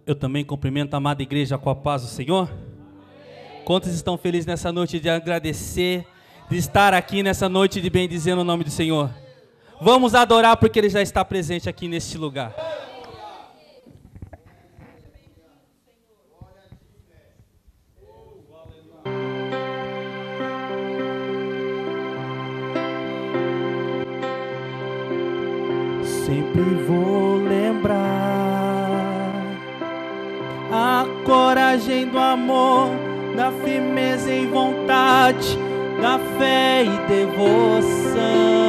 Eu também cumprimento a amada igreja com a paz do Senhor. Quantos estão felizes nessa noite de agradecer, de estar aqui nessa noite de bendizer o nome do Senhor? Vamos adorar porque Ele já está presente aqui neste lugar. Sempre vou lembrar a coragem do amor, da firmeza em vontade, da fé e devoção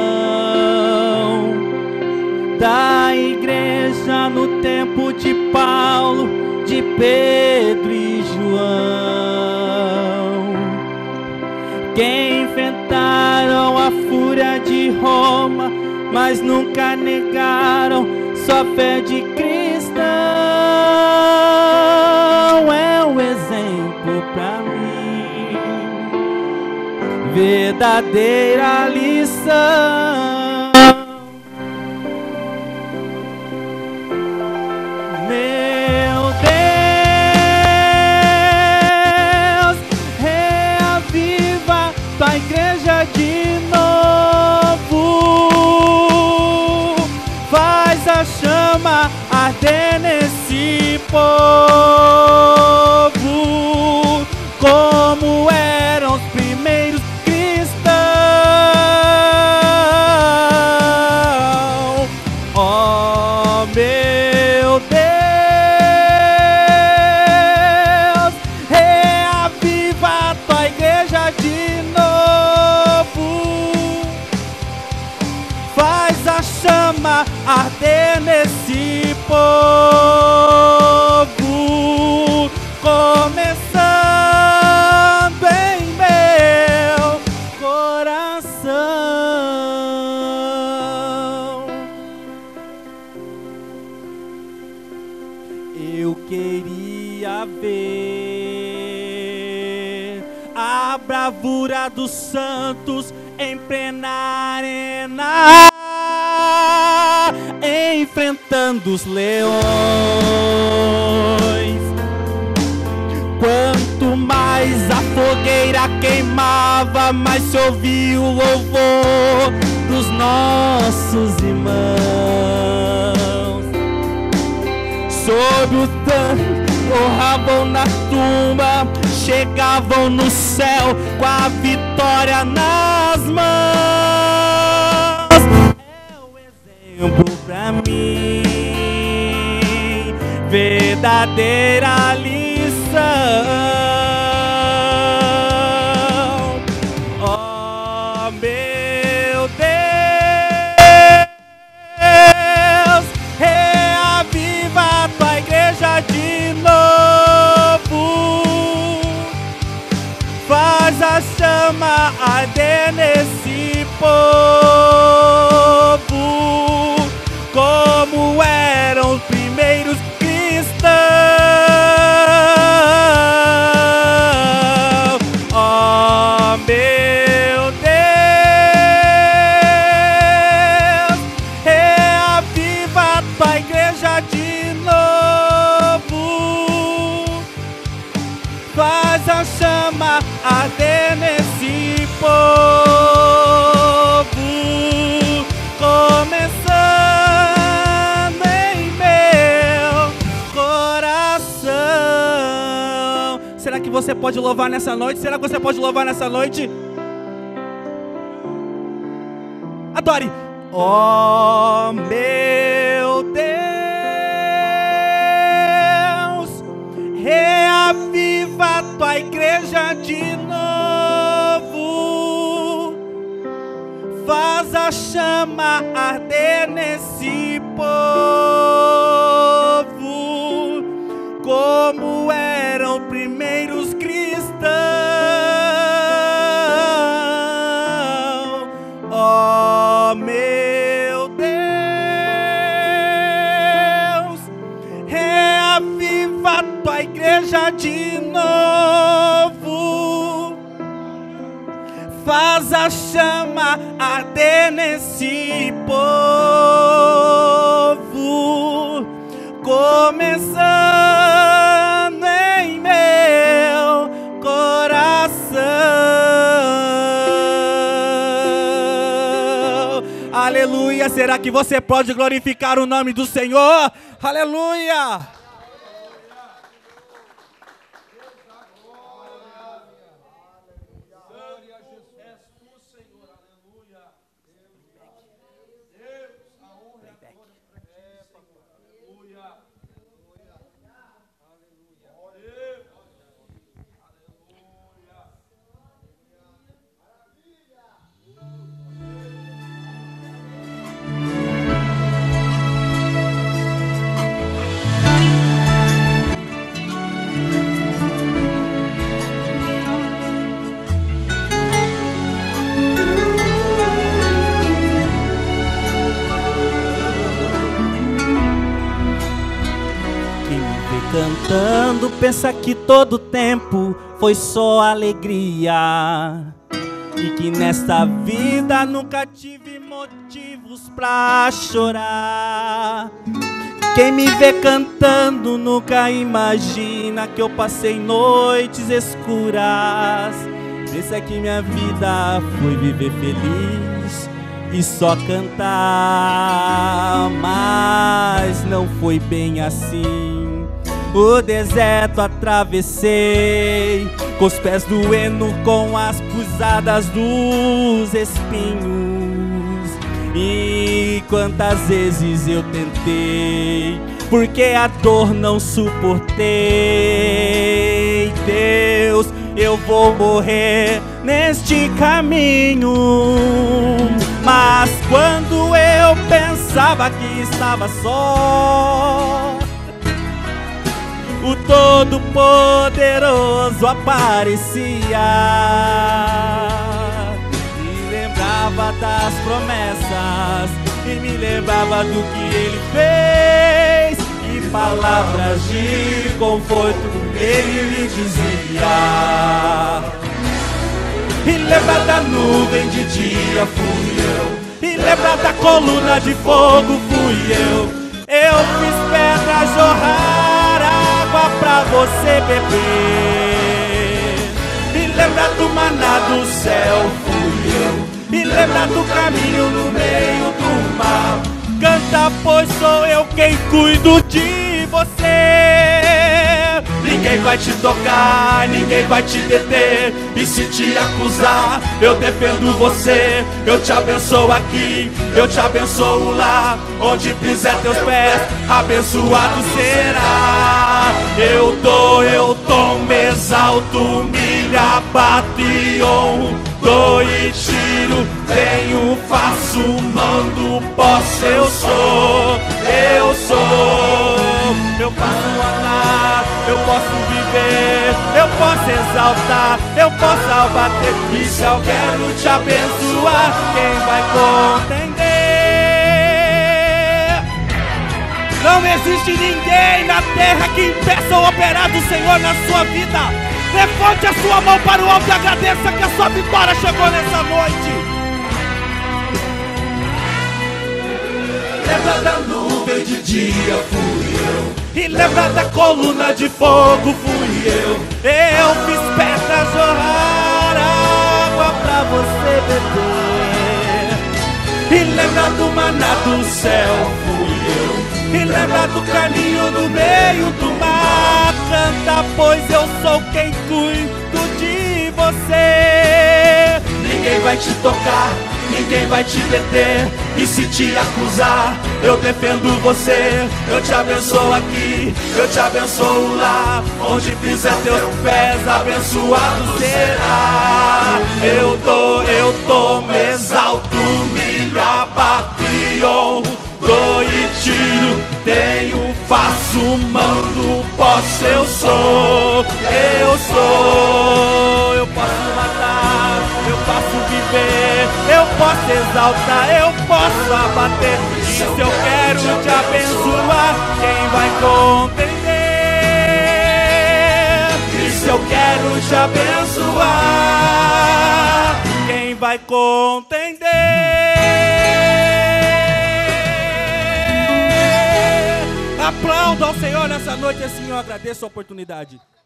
da igreja no tempo de Paulo, de Pedro e João, que enfrentaram a fúria de Roma, mas nunca negaram sua fé de cristão. É um exemplo pra mim, verdadeira lição. Meu Deus, reaviva tua igreja de novo, faz a chama arder nesse povo, como eram os primeiros cristãos. Oh meu Deus, reaviva a tua igreja de novo, faz a chama arder nesse povo, começando em meu coração. Eu queria ver a bravura dos santos em plena arena, enfrentando os leões. Quanto mais a fogueira queimava, mais se ouvia o louvor dos nossos irmãos. Sob o tanque, honravam na tumba, chegavam no céu com a vitória nas mãos. É um exemplo pra mim, verdadeira lição. Oh meu Deus, reaviva a tua igreja de novo, faz a chama arder nesse povo, como eram os primeiros cristãos. Oh meu Deus, reaviva a tua igreja de novo, faz a chama arder nesse povo, começando em meu coração. Será que você pode louvar nessa noite? Será que você pode louvar nessa noite? Adore. Oh meu Deus, reaviva a tua igreja de novo, faz a chama arder nesse povo, como eram primeiros cristãos. Oh meu Deus, reaviva a tua igreja de novo, faz a chama arder nesse povo, começando dia será que você pode glorificar o nome do Senhor? Aleluia! Cantando, pensa que todo tempo foi só alegria, e que nesta vida nunca tive motivos pra chorar. Quem me vê cantando nunca imagina que eu passei noites escuras. Pensa que minha vida foi viver feliz e só cantar, mas não foi bem assim. O deserto atravessei, com os pés doendo, com as pisadas dos espinhos. E quantas vezes eu tentei, porque a dor não suportei. Deus, eu vou morrer neste caminho. Mas quando eu pensava que estava só, o Todo-Poderoso aparecia e lembrava das promessas, e me lembrava do que Ele fez, e palavras de conforto Ele me dizia. E lembra da nuvem de dia fui eu, e lembra da coluna de fogo fui eu. Eu fiz pedras jorrar água pra você beber. E lembra do maná do céu fui eu, e lembra do caminho no meio do mar. Canta, pois sou eu quem cuido de você. Ninguém vai te tocar, ninguém vai te deter, e se te acusar, eu defendo você. Eu te abençoo aqui, eu te abençoo lá, onde pisar teus pés, abençoado será. Eu dou, me exalto, me abato e honro, dou e tiro, venho, faço, mando, posso, eu sou. Eu posso andar, eu posso viver, eu posso exaltar, eu posso abater. E se eu quero te abençoar, quem vai contender? Não existe ninguém na terra que impeça o operar do Senhor na sua vida. Levante a sua mão para o alto e agradeça que a sua vitória chegou nessa noite. Lembra da nuvem de dia fui eu, e lembra da coluna de fogo fui eu. Eu fiz pedras jorrar água pra você beber. E lembra do maná do céu fui eu, e lembra do caminho no meio do mar. Canta, pois eu sou quem cuido de você. Ninguém vai te tocar, ninguém vai te deter, e se te acusar, eu defendo você. Eu te abençoo aqui, eu te abençoo lá, onde pisar teus pés, abençoado será. Eu dou, me exalto, me abato e honro, dou e tiro, tenho, faço, mando, posso, eu sou. Eu posso matar, eu posso viver, eu posso exaltar, eu posso abater. E se eu quero te abençoar, quem vai contender? E se eu quero te abençoar, quem vai contender? Aplauda ao Senhor nessa noite, assim eu agradeço a oportunidade.